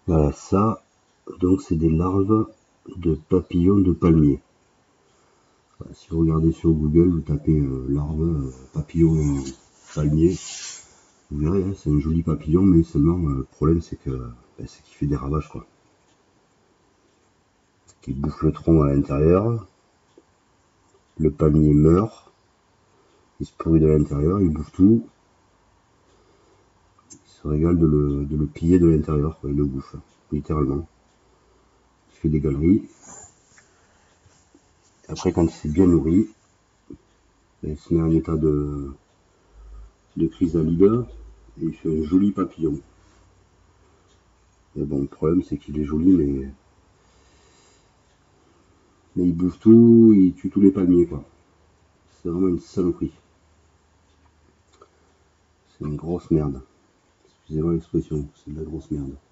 Voilà, ça, donc c'est des larves de papillons de palmier. Voilà, si vous regardez sur Google, vous tapez larves papillons palmier, vous verrez, hein, c'est un joli papillon, mais seulement le problème c'est que c'est qu'il fait des ravages, quoi. Il bouffe le tronc à l'intérieur, le palmier meurt, il se pourrit de l'intérieur, il bouffe tout, il se régale de le piller de l'intérieur, il le bouffe, littéralement. Il fait des galeries. Après, quand il s'est bien nourri, il se met en état de chrysalide et il fait un joli papillon. Et bon, le problème c'est qu'il est joli, mais il bouffe tout, il tue tous les palmiers, quoi. C'est vraiment une saloperie. C'est une grosse merde. Excusez-moi l'expression, c'est de la grosse merde.